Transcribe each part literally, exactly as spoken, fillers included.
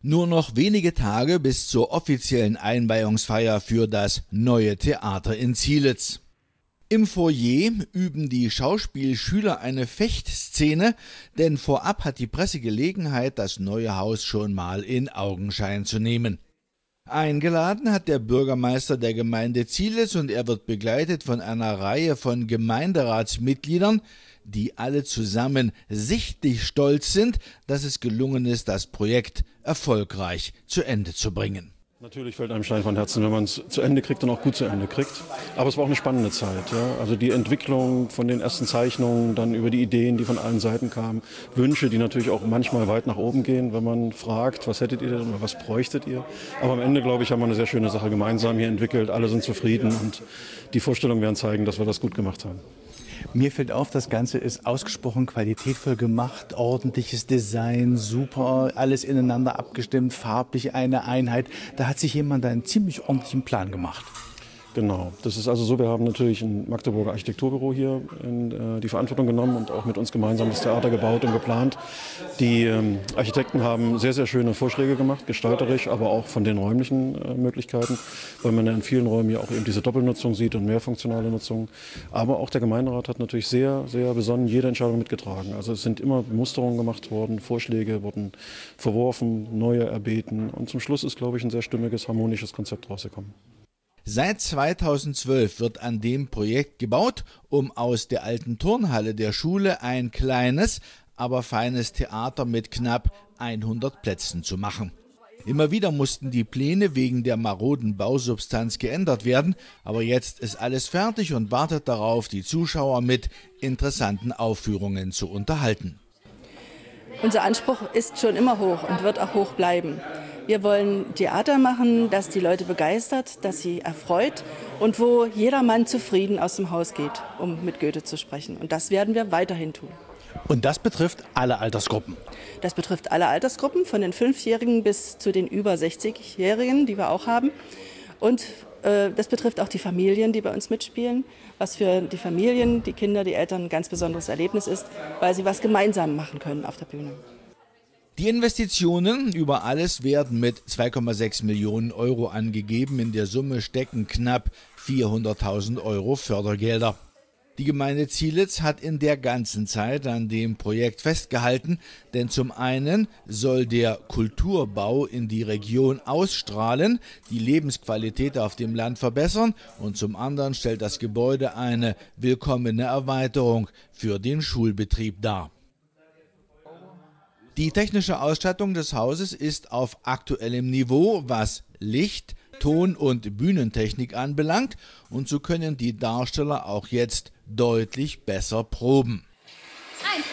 Nur noch wenige Tage bis zur offiziellen Einweihungsfeier für das neue Theater in Zielitz. Im Foyer üben die Schauspielschüler eine Fechtszene, denn vorab hat die Presse Gelegenheit, das neue Haus schon mal in Augenschein zu nehmen. Eingeladen hat der Bürgermeister der Gemeinde Zielitz und er wird begleitet von einer Reihe von Gemeinderatsmitgliedern, die alle zusammen sichtlich stolz sind, dass es gelungen ist, das Projekt erfolgreich zu Ende zu bringen. Natürlich fällt einem Stein von Herzen, wenn man es zu Ende kriegt und auch gut zu Ende kriegt. Aber es war auch eine spannende Zeit. Ja? Also die Entwicklung von den ersten Zeichnungen, dann über die Ideen, die von allen Seiten kamen, Wünsche, die natürlich auch manchmal weit nach oben gehen, wenn man fragt, was hättet ihr denn oder was bräuchtet ihr. Aber am Ende, glaube ich, haben wir eine sehr schöne Sache gemeinsam hier entwickelt. Alle sind zufrieden und die Vorstellungen werden zeigen, dass wir das gut gemacht haben. Mir fällt auf, das Ganze ist ausgesprochen qualitätvoll gemacht, ordentliches Design, super, alles ineinander abgestimmt, farblich eine Einheit. Da hat sich jemand einen ziemlich ordentlichen Plan gemacht. Genau, das ist also so, wir haben natürlich ein Magdeburger Architekturbüro hier in äh, die Verantwortung genommen und auch mit uns gemeinsam das Theater gebaut und geplant. Die ähm, Architekten haben sehr, sehr schöne Vorschläge gemacht, gestalterisch, aber auch von den räumlichen äh, Möglichkeiten, weil man ja in vielen Räumen ja auch eben diese Doppelnutzung sieht und mehrfunktionale Nutzung. Aber auch der Gemeinderat hat natürlich sehr, sehr besonnen jede Entscheidung mitgetragen. Also es sind immer Musterungen gemacht worden, Vorschläge wurden verworfen, neue erbeten und zum Schluss ist, glaube ich, ein sehr stimmiges, harmonisches Konzept rausgekommen. Seit zweitausendzwölf wird an dem Projekt gebaut, um aus der alten Turnhalle der Schule ein kleines, aber feines Theater mit knapp hundert Plätzen zu machen. Immer wieder mussten die Pläne wegen der maroden Bausubstanz geändert werden, aber jetzt ist alles fertig und wartet darauf, die Zuschauer mit interessanten Aufführungen zu unterhalten. Unser Anspruch ist schon immer hoch und wird auch hoch bleiben. Wir wollen Theater machen, das die Leute begeistert, das sie erfreut und wo jedermann zufrieden aus dem Haus geht, um mit Goethe zu sprechen. Und das werden wir weiterhin tun. Und das betrifft alle Altersgruppen? Das betrifft alle Altersgruppen, von den Fünfjährigen bis zu den über sechzigjährigen, die wir auch haben. Und äh, das betrifft auch die Familien, die bei uns mitspielen, was für die Familien, die Kinder, die Eltern ein ganz besonderes Erlebnis ist, weil sie was gemeinsam machen können auf der Bühne. Die Investitionen über alles werden mit zwei Komma sechs Millionen Euro angegeben. In der Summe stecken knapp vierhunderttausend Euro Fördergelder. Die Gemeinde Zielitz hat in der ganzen Zeit an dem Projekt festgehalten, denn zum einen soll der Kulturbau in die Region ausstrahlen, die Lebensqualität auf dem Land verbessern und zum anderen stellt das Gebäude eine willkommene Erweiterung für den Schulbetrieb dar. Die technische Ausstattung des Hauses ist auf aktuellem Niveau, was Licht, Ton- und Bühnentechnik anbelangt, und so können die Darsteller auch jetzt deutlich besser proben. Eins.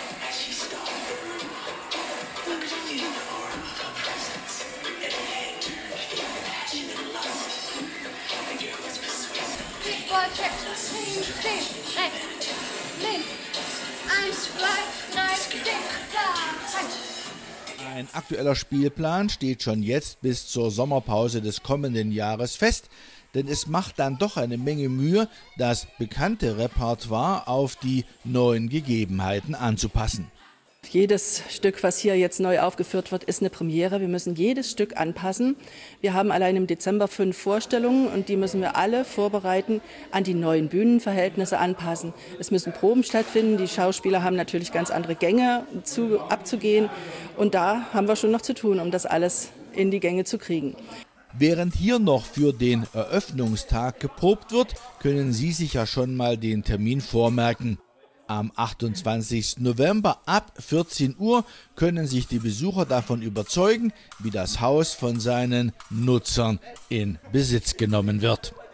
Ein aktueller Spielplan steht schon jetzt bis zur Sommerpause des kommenden Jahres fest, denn es macht dann doch eine Menge Mühe, das bekannte Repertoire auf die neuen Gegebenheiten anzupassen. Jedes Stück, was hier jetzt neu aufgeführt wird, ist eine Premiere. Wir müssen jedes Stück anpassen. Wir haben allein im Dezember fünf Vorstellungen und die müssen wir alle vorbereiten, an die neuen Bühnenverhältnisse anpassen. Es müssen Proben stattfinden. Die Schauspieler haben natürlich ganz andere Gänge zu, abzugehen. Und da haben wir schon noch zu tun, um das alles in die Gänge zu kriegen. Während hier noch für den Eröffnungstag geprobt wird, können Sie sich ja schon mal den Termin vormerken. Am achtundzwanzigsten November ab vierzehn Uhr können sich die Besucher davon überzeugen, wie das Haus von seinen Nutzern in Besitz genommen wird.